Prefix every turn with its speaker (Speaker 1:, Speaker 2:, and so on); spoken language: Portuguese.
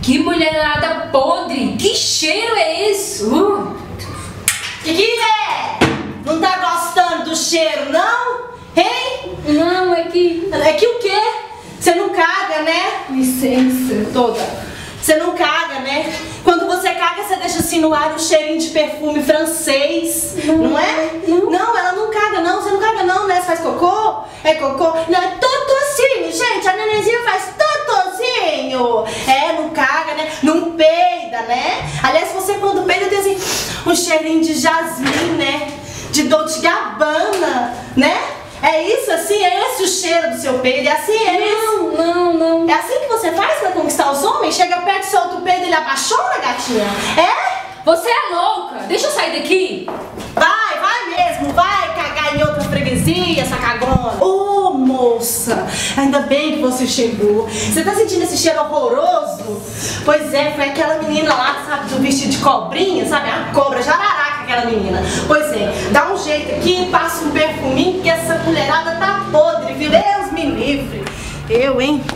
Speaker 1: Que mulherada podre! Que cheiro é esse?
Speaker 2: Que é? Não tá gostando do cheiro, não? Hein?
Speaker 1: Não, é que...
Speaker 2: É que o quê? Você não caga, né?
Speaker 1: Licença.
Speaker 2: Toda. Você não caga, né? Quando você caga, você deixa assim no ar um cheirinho de perfume francês. Não é? Não, ela não caga, não. Você não caga, não, né? Você faz cocô? É cocô? Não, é totozinho, gente. A nenenzinha faz totozinho. É, não caga, né? Não peida, né? Aliás, você quando peida tem assim um cheirinho de jasmim, né? De Dolce & Gabbana, né? É isso assim? É esse o cheiro do seu peido? É assim? É isso?
Speaker 1: Não.
Speaker 2: É assim que você faz pra conquistar os homens? Chega perto, solta o peido e ele apaixona, gatinha? É?
Speaker 1: Você é louca! Deixa eu sair daqui!
Speaker 2: Vai mesmo, vai cagar em outra freguesia, essa cagona. Ô, moça, ainda bem que você chegou. Você tá sentindo esse cheiro horroroso? Pois é, foi aquela menina lá, sabe, do vestido de cobrinha, sabe? A cobra jararaca, aquela menina. Pois é, dá um jeito aqui, passa um perfuminho, que essa mulherada tá podre, viu? Deus me livre. Eu, hein?